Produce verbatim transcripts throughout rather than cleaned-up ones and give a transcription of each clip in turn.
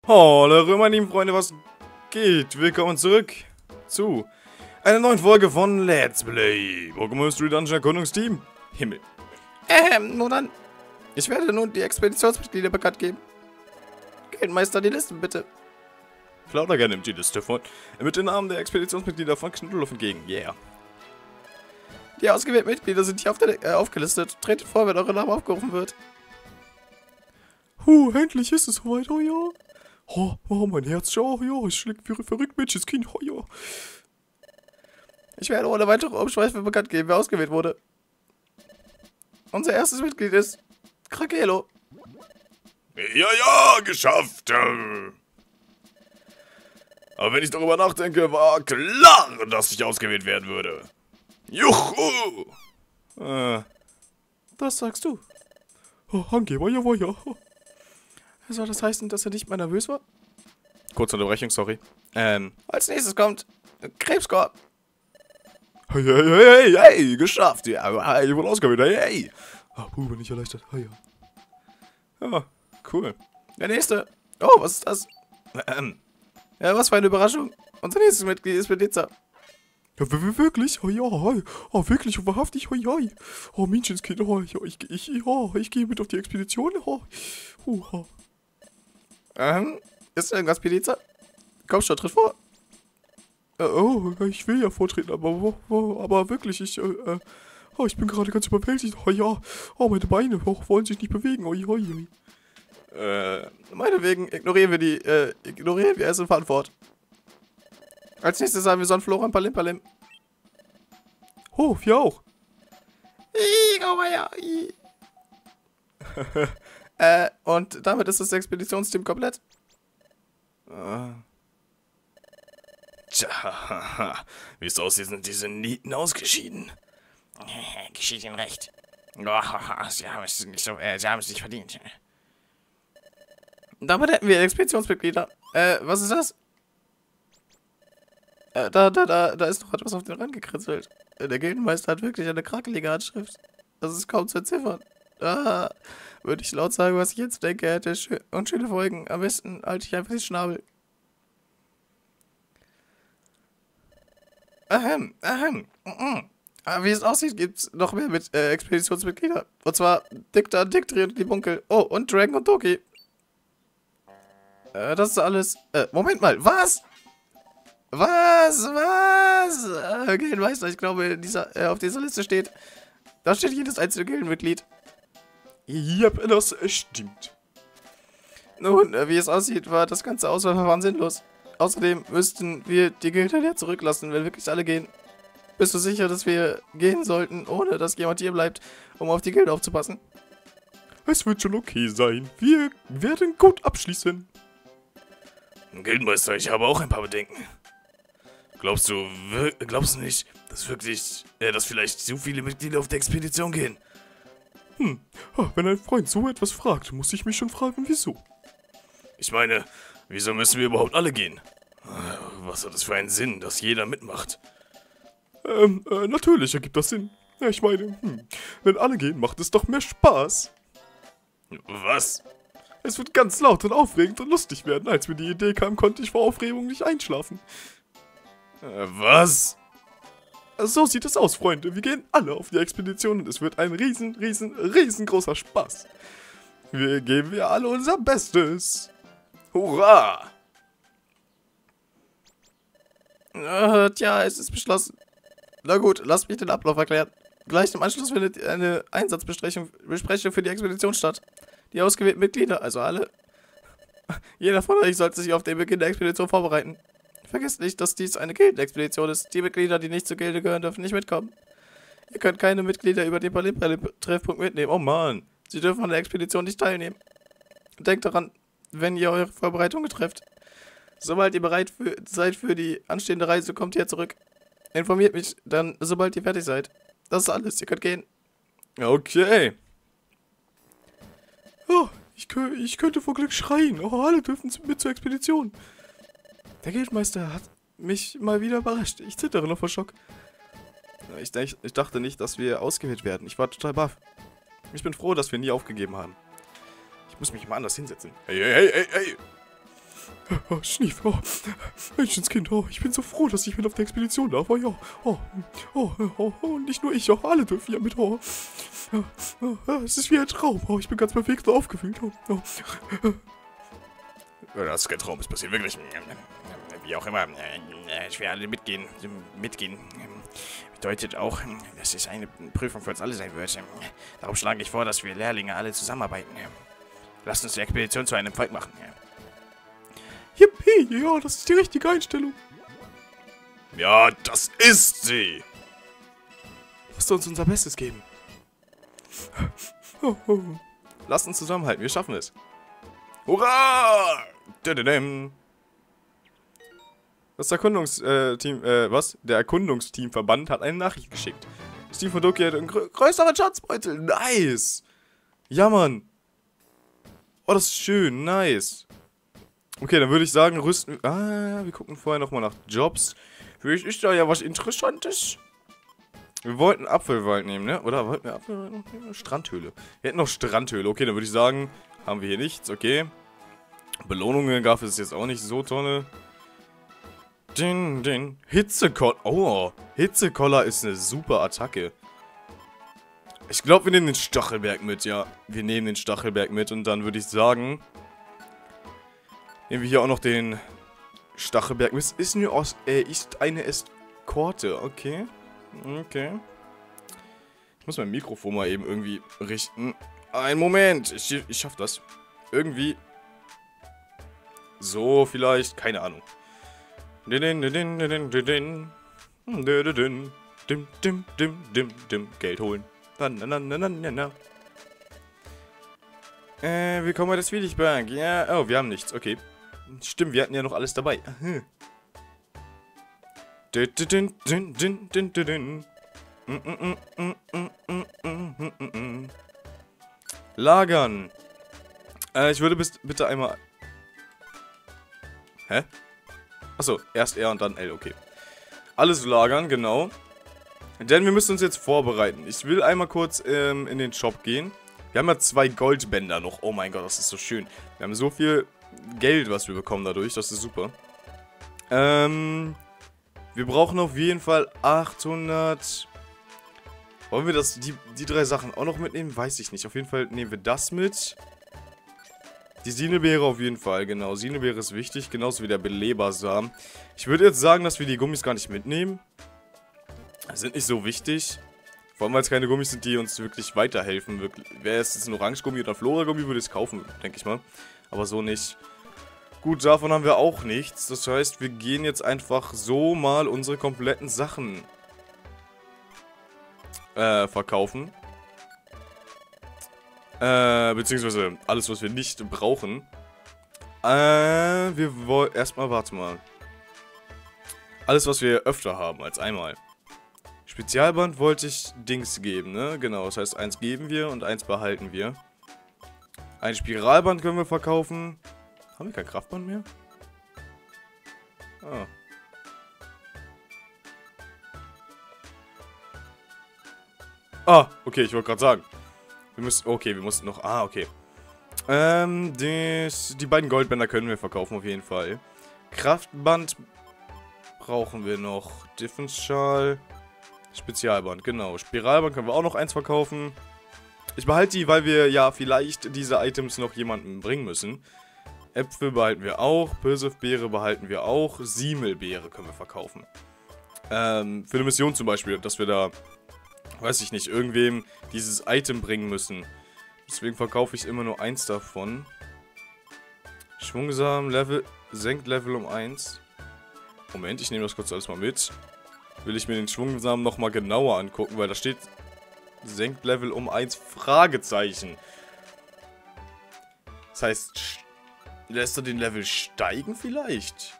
Hallo meine lieben Freunde, was geht? Willkommen zurück zu einer neuen Folge von Let's Play Pokémon Mystery Dungeon Erkundungsteam Himmel. Ähm, nun dann, ich werde nun die Expeditionsmitglieder bekannt geben. Geldmeister, die Listen bitte. Flauderger nimmt die Liste von, mit den Namen der Expeditionsmitglieder von Knuddelhoff entgegen, yeah. Die ausgewählten Mitglieder sind hier auf der, äh, aufgelistet. Tretet vor, wenn eure Name aufgerufen wird. Huh, endlich ist es soweit, oh ja. Oh, oh, mein Herz, oh ja, es schlägt wie verrückt, Menschens Kind, oh ja. Ich werde ohne weitere Umschweife bekannt geben, wer ausgewählt wurde. Unser erstes Mitglied ist Krakelo. Ja, ja, geschafft. Aber wenn ich darüber nachdenke, war klar, dass ich ausgewählt werden würde. Juhu! Äh, das sagst du. Oh, Angeber, ja, ja. Soll das heißen, dass er nicht mehr nervös war? Kurze Unterbrechung, sorry. Ähm, als nächstes kommt Krebskorb. Hey, hey, hey, hey, hey, geschafft. Ja, ich wurde ausgewählt, hey, hey. Ah, puh, bin ich erleichtert. Ah, ja. Ja, cool. Der nächste. Oh, was ist das? Ähm, ja, was für eine Überraschung. Unser nächstes Mitglied ist Benitza. Ja, wirklich? Oh ja, oh, wirklich und wahrhaftig, oh ja. Oh, Menschenskind, oh, ich, ich, ich, oh, ich gehe mit auf die Expedition, oh. Uh, oh. Ähm, ist irgendwas, Benitza? Komm schon, tritt vor. Äh, oh, ich will ja vortreten, aber, wo, wo, aber wirklich, ich, äh, oh, ich bin gerade ganz überwältigt, oh ja. Oh, meine Beine, oh, wollen sich nicht bewegen, oh ja, oh, ja. Äh, meinetwegen ignorieren wir die, äh, ignorieren wir es und fahren fort. Als nächstes haben wir Sonnenflora und Palim Palim. Oh, wir auch. äh, und damit ist das Expeditionsteam komplett. Äh. Tja, wie es aussieht, sind diese Nieten ausgeschieden. Geschieht ihnen recht. Oh, sie haben es nicht so, äh, sie haben es nicht verdient. Damit hätten wir Expeditionsmitglieder. Äh, was ist das? Äh, da, da, da, da ist noch etwas auf den Rand gekritzelt. Der Gildenmeister hat wirklich eine krakelige Handschrift. Das ist kaum zu entziffern. Ah, würde ich laut sagen, was ich jetzt denke, hätte schön und schöne Folgen. Am besten halte ich einfach den Schnabel. Ahem, ahem. Mm-mm. Aber wie es aussieht, gibt es noch mehr mit äh, Expeditionsmitglieder. Und zwar Dicta, Dictri und die Bunkel. Oh, und Dragon und Toki. Äh, das ist alles. Äh, Moment mal, was? Was? Was? Äh, Gildenmeister, ich glaube, in dieser, äh, auf dieser Liste steht. Da steht jedes einzelne Gildenmitglied. Yep, das stimmt. Nun, äh, wie es aussieht, war das ganze Auswahlverfahren sinnlos. Außerdem müssten wir die Gilde ja zurücklassen, wenn wirklich alle gehen. Bist du sicher, dass wir gehen sollten, ohne dass jemand hier bleibt, um auf die Gilde aufzupassen? Es wird schon okay sein. Wir werden gut abschließen. Gildenmeister, ich habe auch ein paar Bedenken. Glaubst du, glaubst du nicht, dass wirklich, äh, dass vielleicht so viele Mitglieder auf der Expedition gehen? Hm, wenn ein Freund so etwas fragt, muss ich mich schon fragen, wieso. Ich meine, wieso müssen wir überhaupt alle gehen? Was hat es für einen Sinn, dass jeder mitmacht? Ähm, äh, natürlich ergibt das Sinn. Ja, ich meine, hm, wenn alle gehen, macht es doch mehr Spaß. Was? Es wird ganz laut und aufregend und lustig werden. Als mir die Idee kam, konnte ich vor Aufregung nicht einschlafen. Äh, was? So sieht es aus, Freunde. Wir gehen alle auf die Expedition und es wird ein riesen, riesen, riesengroßer Spaß. Wir geben wir alle unser Bestes. Hurra! Äh, tja, es ist beschlossen. Na gut, lasst mich den Ablauf erklären. Gleich im Anschluss findet eine Einsatzbesprechung Besprechung für die Expedition statt. Die ausgewählten Mitglieder, also alle. Jeder von euch sollte sich auf den Beginn der Expedition vorbereiten. Vergesst nicht, dass dies eine Gildenexpedition ist. Die Mitglieder, die nicht zur Gilde gehören, dürfen nicht mitkommen. Ihr könnt keine Mitglieder über den Palim-Treffpunkt mitnehmen. Oh Mann, sie dürfen an der Expedition nicht teilnehmen. Denkt daran, wenn ihr eure Vorbereitungen trefft. Sobald ihr bereit für, seid für die anstehende Reise, kommt ihr zurück. Informiert mich dann, sobald ihr fertig seid. Das ist alles, ihr könnt gehen. Okay. Oh, ich, ich könnte vor Glück schreien. Oh, alle dürfen mit zur Expedition. Der Gildenmeister hat mich mal wieder überrascht. Ich zittere noch vor Schock. Ich, ich dachte nicht, dass wir ausgewählt werden. Ich war total baff. Ich bin froh, dass wir nie aufgegeben haben. Ich muss mich mal anders hinsetzen. Hey, hey, hey, hey, hey. Oh, Schnief, oh, Menschenskind, oh, ich bin so froh, dass ich mit auf der Expedition darf. Oh, ja, oh, oh, oh, oh, nicht nur ich, auch alle dürfen ja mit. Oh, oh, oh, es ist wie ein Traum. Oh, ich bin ganz bewegt und aufgewühlt. Oh, oh. Das ist kein Traum, es passiert wirklich. Wie auch immer, ich will alle mitgehen. Mitgehen bedeutet auch, dass es eine Prüfung für uns alle sein wird. Darum schlage ich vor, dass wir Lehrlinge alle zusammenarbeiten. Lasst uns die Expedition zu einem Volk machen. Yippie, ja, das ist die richtige Einstellung. Ja, das ist sie. Lasst uns unser Bestes geben. Oh, oh. Lasst uns zusammenhalten, wir schaffen es. Hurra! Das Erkundungsteam, äh, was? Der Erkundungsteamverband hat eine Nachricht geschickt. Das Team von Doki hat einen grö größeren Schatzbeutel. Nice. Ja, Mann. Oh, das ist schön. Nice. Okay, dann würde ich sagen, rüsten... Ah, wir gucken vorher nochmal nach Jobs. Vielleicht ist da ja was Interessantes. Wir wollten Apfelwald nehmen, ne? Oder wollten wir Apfelwald noch nehmen? Strandhöhle. Wir hätten noch Strandhöhle. Okay, dann würde ich sagen, haben wir hier nichts. Okay. Belohnungen gab es jetzt auch nicht so tolle. Den, den. Hitzekoller. Oh, Hitzekoller ist eine super Attacke. Ich glaube, wir nehmen den Stachelberg mit, ja. Wir nehmen den Stachelberg mit und dann würde ich sagen... Nehmen wir hier auch noch den Stachelberg mit. Ist, eine, äh, ist eine Eskorte, okay. Okay. Ich muss mein Mikrofon mal eben irgendwie richten. Einen Moment, ich, ich schaff das. Irgendwie. So, vielleicht, keine Ahnung. Geld holen. Äh, willkommen bei der Swedish-Bank. Ja, oh, wir haben nichts, okay. Stimmt, wir hatten ja noch alles dabei. Lagern. Äh, ich würde bis, bitte einmal... Hä? Achso, erst R und dann L, okay. Alles lagern, genau. Denn wir müssen uns jetzt vorbereiten. Ich will einmal kurz ähm, in den Shop gehen. Wir haben ja zwei Goldbänder noch. Oh mein Gott, das ist so schön. Wir haben so viel Geld, was wir bekommen dadurch. Das ist super. Ähm, wir brauchen auf jeden Fall achthundert... Wollen wir das, die, die drei Sachen auch noch mitnehmen? Weiß ich nicht. Auf jeden Fall nehmen wir das mit. Die Sinelbeere auf jeden Fall, genau. Sinelbeere ist wichtig, genauso wie der Belebersamen. Ich würde jetzt sagen, dass wir die Gummis gar nicht mitnehmen. Sind nicht so wichtig. Vor allem, weil es keine Gummis sind, die uns wirklich weiterhelfen. Wäre es jetzt ein Orange-Gummi oder Flora-Gummi, würde ich es kaufen, denke ich mal. Aber so nicht. Gut, davon haben wir auch nichts. Das heißt, wir gehen jetzt einfach so mal unsere kompletten Sachen äh, verkaufen. Äh, beziehungsweise alles, was wir nicht brauchen. Äh, wir wollen... Erstmal, warte mal. Alles, was wir öfter haben als einmal. Spezialband wollte ich Dings geben, ne? Genau, das heißt, eins geben wir und eins behalten wir. Ein Spiralband können wir verkaufen. Haben wir kein Kraftband mehr? Ah. Ah, okay, ich wollte gerade sagen. Wir müssen, okay, wir mussten noch, ah, okay. Ähm, das, die beiden Goldbänder können wir verkaufen auf jeden Fall. Kraftband brauchen wir noch. Diffenschal, Spezialband, genau. Spiralband können wir auch noch eins verkaufen. Ich behalte die, weil wir ja vielleicht diese Items noch jemandem bringen müssen. Äpfel behalten wir auch, Pirsifbeere behalten wir auch, Siemelbeere können wir verkaufen. Ähm, für eine Mission zum Beispiel, dass wir da... weiß ich nicht, irgendwem dieses Item bringen müssen. Deswegen verkaufe ich immer nur eins davon. Schwungsamen, Level, senkt Level um eins. Moment, ich nehme das kurz alles mal mit. Will ich mir den Schwungsamen nochmal genauer angucken, weil da steht, senkt Level um eins, Fragezeichen. Das heißt, lässt er den Level steigen vielleicht?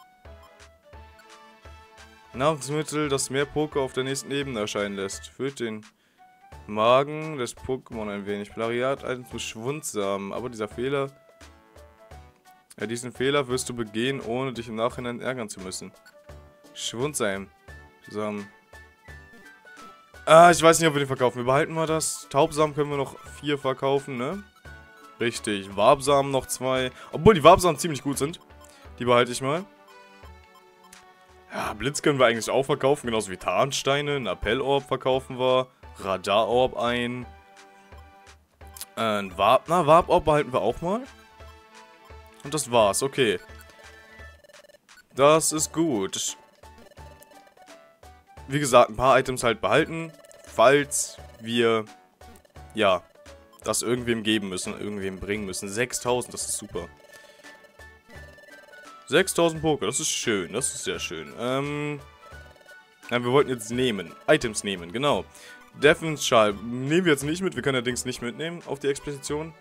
Nahrungsmittel, das mehr Poké auf der nächsten Ebene erscheinen lässt. Füllt den Magen des Pokémon ein wenig. Plagiat-Items zu Schwundsamen. Aber dieser Fehler... Ja, diesen Fehler wirst du begehen, ohne dich im Nachhinein ärgern zu müssen. Schwundsamen. Samen. Ah, ich weiß nicht, ob wir den verkaufen. Wir behalten mal das. Taubsamen können wir noch vier verkaufen, ne? Richtig. Wabsamen noch zwei. Obwohl die Wabsamen ziemlich gut sind. Die behalte ich mal. Ja, Blitz können wir eigentlich auch verkaufen, genauso wie Tarnsteine. Ein Appellorb verkaufen wir. Radarorb ein. Äh, ein Warp, na, Warp-Orb behalten wir auch mal. Und das war's, okay. Das ist gut. Wie gesagt, ein paar Items halt behalten, falls wir, ja, das irgendwem geben müssen, irgendwem bringen müssen. sechstausend, das ist super. sechstausend Poker, das ist schön, das ist sehr schön. Ähm, ja, wir wollten jetzt nehmen, Items nehmen, genau. Defense Schal nehmen wir jetzt nicht mit, wir können allerdings nicht mitnehmen auf die Expedition.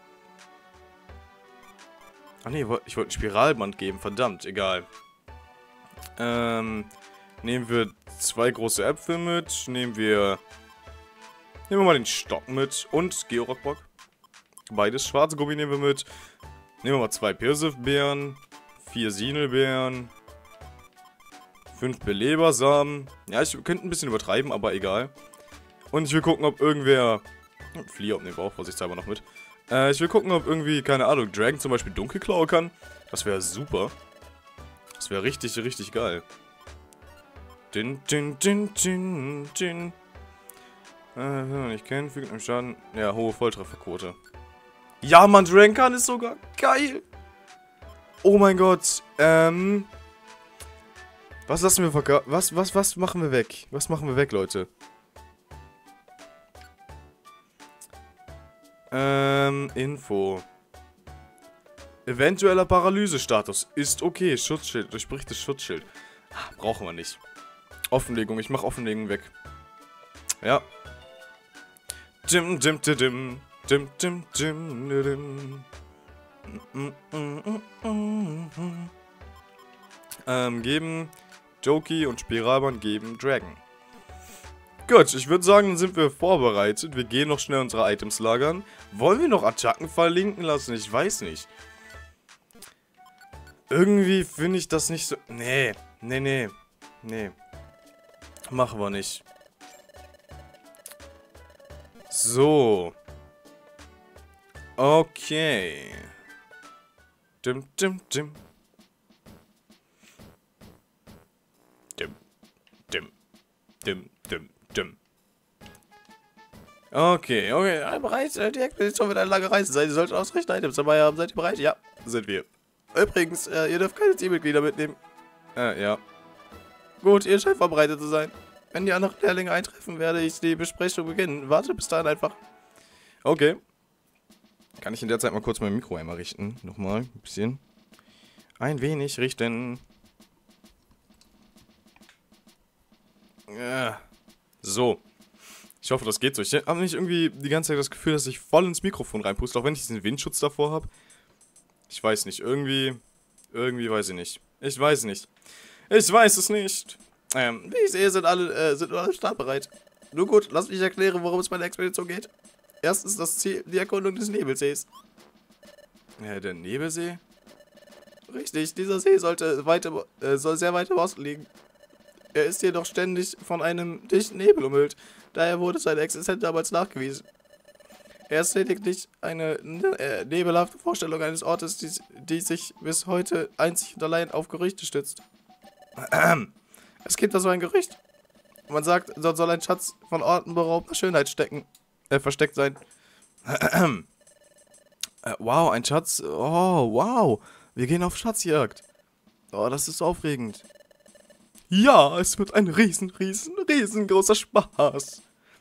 Ach nee, ich wollte ein Spiralband geben, verdammt, egal. Ähm, nehmen wir zwei große Äpfel mit, nehmen wir, nehmen wir mal den Stock mit und Georockbock. Beides, schwarze Gummi nehmen wir mit. Nehmen wir mal zwei Pirsif-Beeren, vier Sinelbeeren, fünf Belebersamen. Ja, ich könnte ein bisschen übertreiben, aber egal. Und ich will gucken, ob irgendwer, Flieher nehmen wir auch vorsichtshalber noch mit. Äh, ich will gucken, ob irgendwie, keine Ahnung, Dragon zum Beispiel Dunkelklaue kann. Das wäre super. Das wäre richtig, richtig geil. Din, din, din, din, din. Äh, ich kenne, fügt einem Schaden. Ja, hohe Volltrefferquote. Ja, Mann, Dragon kann ist sogar geil. Oh mein Gott. Ähm. Was lassen wir verkaufen? Was, was, was machen wir weg? Was machen wir weg, Leute? Ähm, Info. Eventueller Paralysestatus. Ist okay. Schutzschild. Durchbricht das Schutzschild. Ah, brauchen wir nicht. Offenlegung. Ich mache Offenlegung weg. Ja. Dim, dim, dim, dim. Dim, dim, dim, dim. Ähm, geben Jokey und Spiralband geben Dragon. Gut, ich würde sagen, dann sind wir vorbereitet. Wir gehen noch schnell unsere Items lagern. Wollen wir noch Attacken verlinken lassen? Ich weiß nicht. Irgendwie finde ich das nicht so... Nee, nee, nee. Nee. Machen wir nicht. So. Okay. Dim, dim, dim. Dim, dim, dim, dim, dim. Okay, okay. Ja, bereit. Die Expedition wird eine lange Reise sein. Ihr solltet ausreichend Items dabei haben. Seid ihr bereit? Ja, sind wir. Übrigens, äh, ihr dürft keine Teammitglieder mitnehmen. Äh, ja. Gut, ihr scheint vorbereitet zu sein. Wenn die anderen Lehrlinge eintreffen, werde ich die Besprechung beginnen. Warte bis dahin einfach. Okay. Kann ich in der Zeit mal kurz mein Mikro einmal richten? Nochmal ein bisschen. Ein wenig richten. Ja. So. Ich hoffe, das geht so. Ich habe nicht irgendwie die ganze Zeit das Gefühl, dass ich voll ins Mikrofon reinpuste, auch wenn ich diesen Windschutz davor habe. Ich weiß nicht. Irgendwie. Irgendwie weiß ich nicht. Ich weiß nicht. Ich weiß es nicht. Ähm, wie ich sehe, sind alle, äh, sind alle startbereit. Nun gut, lass mich erklären, worum es bei der Expedition geht. Erstens das Ziel, die Erkundung des Nebelsees. Ja, der Nebelsee? Richtig, dieser See sollte, weit, äh, soll sehr weit im Osten liegen. Er ist jedoch ständig von einem dichten Nebel umhüllt. Daher wurde seine Existenz damals nachgewiesen. Er ist lediglich eine äh, nebelhafte Vorstellung eines Ortes, die, die sich bis heute einzig und allein auf Gerüchte stützt. Es gibt da so ein Gerücht. Man sagt, dort soll ein Schatz von Orten beraubter Schönheit stecken. Äh, versteckt sein. äh, wow, ein Schatz. Oh, wow. Wir gehen auf Schatzjagd. Oh, das ist aufregend. Ja, es wird ein riesen, riesen, riesengroßer Spaß.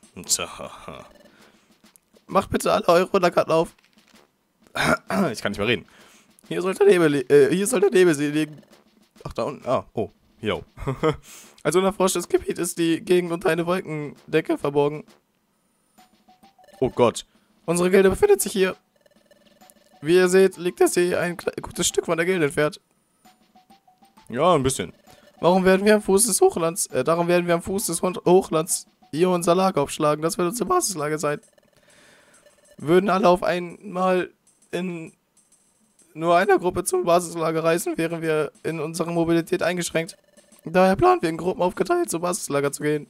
Macht bitte alle eure Runderkarten auf. Ich kann nicht mehr reden. Hier soll der Nebel, äh, hier soll der Nebelsee liegen. Ach, da unten. Ah, oh. Jo. Als unerforschtes Gebiet ist die Gegend unter eine Wolkendecke verborgen. Oh Gott. Unsere Gilde befindet sich hier. Wie ihr seht, liegt der See ein gutes Stück von der Gilde entfernt. Ja, ein bisschen. Warum werden wir am Fuß des Hochlands, äh, darum werden wir am Fuß des Hochlands hier unser Lager aufschlagen. Das wird unsere Basislager sein. Würden alle auf einmal in nur einer Gruppe zum Basislager reisen, wären wir in unserer Mobilität eingeschränkt. Daher planen wir in Gruppen aufgeteilt zum Basislager zu gehen.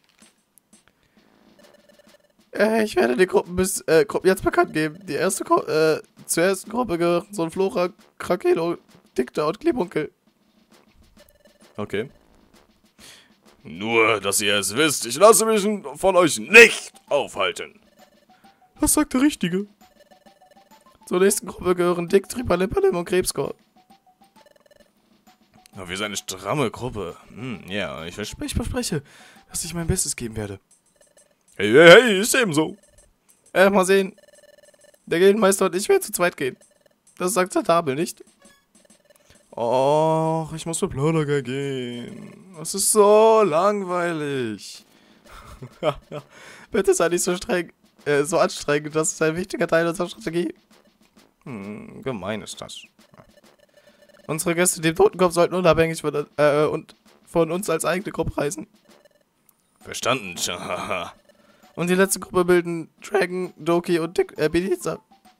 Äh, ich werde die Gruppen bis äh, Gruppen jetzt bekannt geben. Die erste Gru äh, zur ersten Gruppe gehören so ein Flora, Krakelo, Dickter und Klebunkel. Okay. Nur, dass ihr es wisst, ich lasse mich von euch nicht aufhalten. Das sagt der Richtige. Zur nächsten Gruppe gehören Dick, Tripalimperlim und Krebskorb. Na, wir sind eine stramme Gruppe. Hm, ja, ich verspreche. Ich verspreche, dass ich mein Bestes geben werde. Hey, hey, hey, ist eben so. Äh, mal sehen. Der Gildenmeister und ich werden zu zweit gehen. Das sagt der Tabel, nicht? Och, ich muss mit Plörlager gehen. Das ist so langweilig. Bitte sei nicht so streng, äh, so anstrengend. Das ist ein wichtiger Teil unserer Strategie. Hm, gemein ist das. Unsere Gäste, dem Totenkopf, sollten unabhängig von, äh, und von uns als eigene Gruppe reisen. Verstanden. Und die letzte Gruppe bilden Dragon, Doki und Dick, äh, Bediza.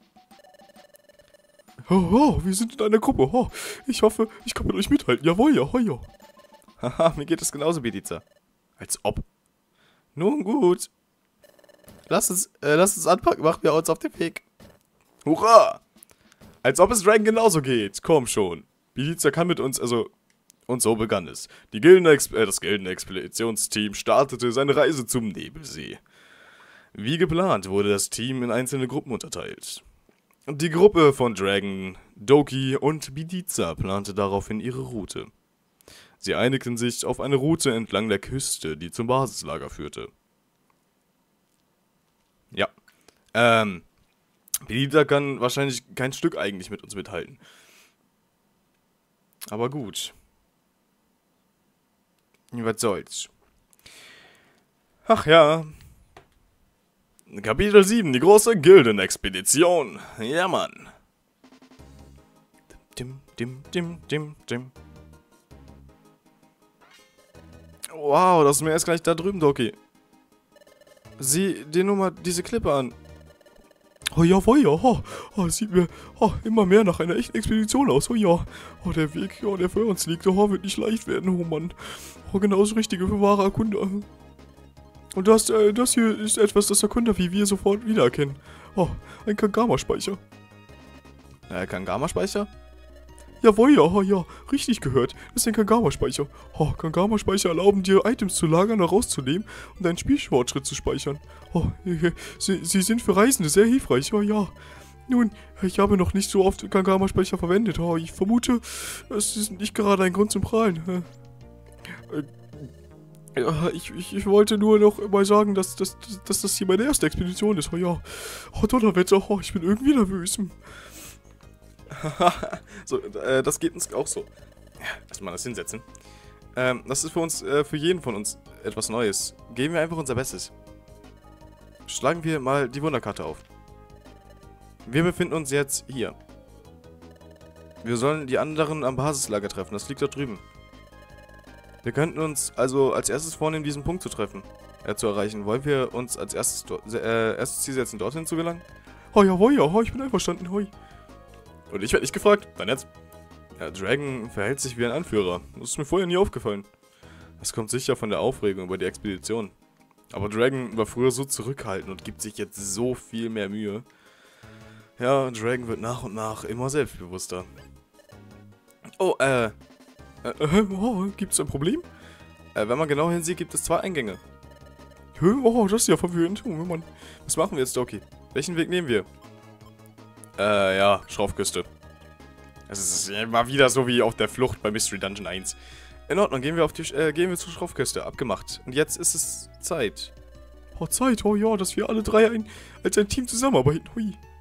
Oh, oh, wir sind in einer Gruppe. Oh, ich hoffe, ich kann mit euch mithalten. Jawohl, ja, ja. Haha, mir geht es genauso, Bediza. Als ob. Nun gut. Lass uns, äh, lass uns anpacken, machen wir uns auf den Weg. Hurra! Als ob es Dragon genauso geht. Komm schon. Bediza kann mit uns, also... Und so begann es. Die Gildenexp äh, das Gildenexpeditionsteam startete seine Reise zum Nebelsee. Wie geplant wurde das Team in einzelne Gruppen unterteilt. Die Gruppe von Dragon, Doki und Bediza plante daraufhin ihre Route. Sie einigten sich auf eine Route entlang der Küste, die zum Basislager führte. Ja. Ähm... Bediza kann wahrscheinlich kein Stück eigentlich mit uns mithalten. Aber gut. Was soll's. Ach ja. Kapitel sieben, die große Gildenexpedition. Ja, Mann. Dim, dim, dim, dim, dim. Wow, das Meer ist gleich da drüben, Doki. Sieh dir nur mal diese Klippe an. Oh ja, oh ja, oh, oh, sieht mir oh, immer mehr nach einer echten Expedition aus, oh ja. Oh, der Weg, oh, der vor uns liegt, oh, wird nicht leicht werden, oh Mann. Oh, genau das Richtige für wahre Erkunder. Und das, äh, das hier ist etwas, das Erkunder wie wir sofort wiedererkennen. Oh, ein Kangama-Speicher. Äh, Kangama-Speicher? Jawohl, ja, oh, ja, richtig gehört. Das ist ein Kangama-Speicher. Oh, Kangama-Speicher erlauben dir, Items zu lagern und rauszunehmen und deinen Spielfortschritt zu speichern. Oh, sie, sie sind für Reisende sehr hilfreich, oh ja. Nun, ich habe noch nicht so oft Kangama-Speicher verwendet. Oh, ich vermute, es ist nicht gerade ein Grund zum Prahlen. Äh, ja, ich, ich, ich wollte nur noch mal sagen, dass, dass, dass das hier meine erste Expedition ist, oh ja. Oh, Donnerwetter, oh, ich bin irgendwie nervös. So, äh, das geht uns auch so. Ja, erstmal das hinsetzen. Ähm, das ist für uns, äh, für jeden von uns etwas Neues. Geben wir einfach unser Bestes. Schlagen wir mal die Wunderkarte auf. Wir befinden uns jetzt hier. Wir sollen die anderen am Basislager treffen. Das liegt da drüben. Wir könnten uns also als erstes vornehmen, diesen Punkt zu treffen. Äh, zu erreichen. Wollen wir uns als erstes, äh, erstes Ziel setzen, dorthin zu gelangen? Oh ja, oh ja, oh, ich bin einverstanden, hoi. Und ich werde nicht gefragt. Dann jetzt. Ja, Dragon verhält sich wie ein Anführer. Das ist mir vorher nie aufgefallen. Das kommt sicher von der Aufregung über die Expedition. Aber Dragon war früher so zurückhaltend und gibt sich jetzt so viel mehr Mühe. Ja, Dragon wird nach und nach immer selbstbewusster. Oh, äh. äh oh, gibt's ein Problem? Äh, wenn man genau hinsieht, gibt es zwei Eingänge. Oh, das ist ja verwirrend. Oh, Mann. Was machen wir jetzt, Doki? Welchen Weg nehmen wir? Äh, ja, Schraufküste. Es ist immer wieder so wie auf der Flucht bei Mystery Dungeon eins. In Ordnung, gehen wir auf die, äh, gehen wir zur Schraufküste. Abgemacht. Und jetzt ist es Zeit. Oh, Zeit, oh ja, dass wir alle drei ein, als ein Team zusammenarbeiten. Hui.